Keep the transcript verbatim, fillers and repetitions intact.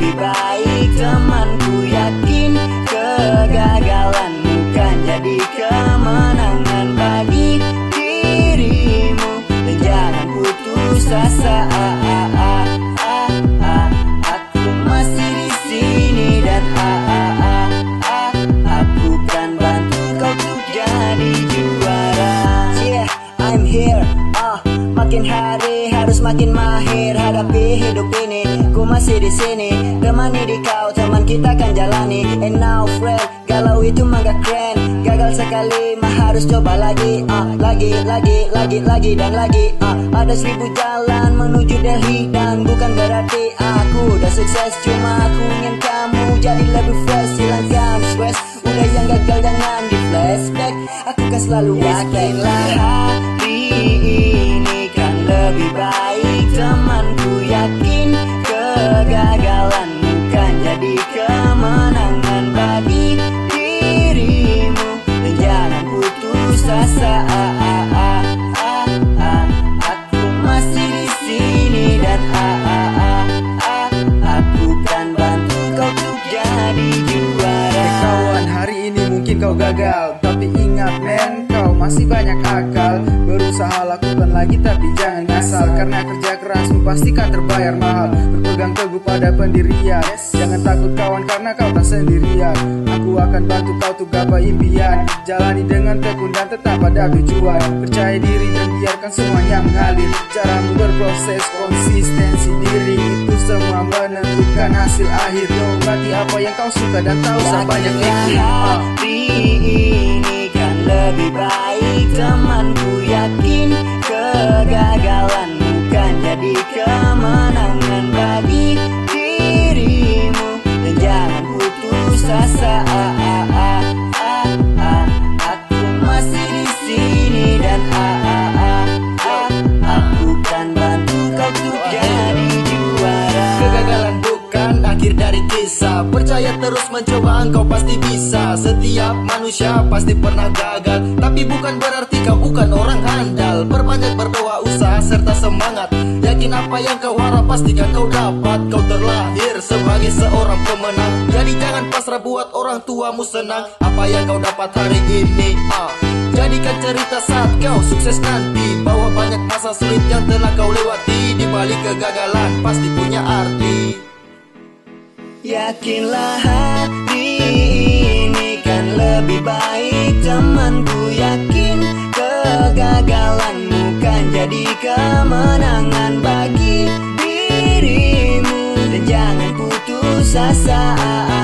lebih baik temanku. Yakin kegagalanmu kan jadi kemenangan bagi dirimu. Dan jangan putus asa. ah, ah, ah, ah, ah. Aku masih di sini dan ah, ah, ah, ah. Aku kan bantu kau untuk jadi juara. Yeah, I'm here. Ah, makin hari harus makin mahir hadapi hidup ini. Ku masih di sini, temani di kau, teman kita kan jalani. And now friend, galau itu mah gak keren. Gagal sekali mah harus coba lagi. Ah, lagi, lagi, lagi, lagi dan lagi. Ah, ada seribu jalan menuju Delhi dan bukan berarti aku udah sukses. Cuma aku ingin kamu jadi lebih fresh, hilangkan stress. Udah yang gagal jangan di flashback. Aku kan selalu yakinlah hari ini kan lebih baik temanku. Yakin kegagalanmu kan jadi kemenangan bagi dirimu. Dan jangan putus asa. ah, ah, ah, ah, ah. Aku masih di sini dan ah, ah, ah, ah. Aku kan bantu kau untuk jadi juara. Hey kawan, hari ini mungkin kau gagal, tapi ingat men, kau masih banyak akal. Berusaha lakukan lagi tapi jangan ngasal, karena kerja kerasmu pasti kan terbayar mahal. Berpegang teguh pada pendirian, jangan takut kawan karena kau tak sendirian. Aku akan bantu kau untuk gapai impian. Jalani dengan tekun dan tetap pada tujuan. Percaya diri dan biarkan semuanya mengalir. Caramu berproses, konsistensi diri, itu semua menentukan hasil akhir. Bagi apa yang kau suka dan tak usah banyak pikir. Hari ini kan lebih baik temanku. Yakin kegagalanmu kan jadi kemenangan bagi dirimu. Dan jangan putus asa. ah, ah, ah, ah, ah. Aku masih di sini dan ah, ah, ah, ah. Aku kan bantu kau untuk jadi juara. Kegagalan bukan akhir dari kisah. Percaya terus mencoba, engkau pasti bisa. Setiap manusia pasti pernah gagal, tapi bukan berarti kau bukan orang handal. Perbanyak berdoa, usaha serta semangat. Yakin apa yang kau harap pastikan kau dapat. Kau terlahir sebagai seorang pemenang, jadi jangan pasrah buat orang tuamu senang. Apa yang kau dapat hari ini, ah, jadikan cerita saat kau sukses nanti. Bahwa banyak masa sulit yang telah kau lewati. Di balik kegagalan pasti punya arti. Yakinlah hari ini kan lebih baik temanku. Yakin kegagalanmu kan jadi kemenangan bagi dirimu. Dan jangan putus asa.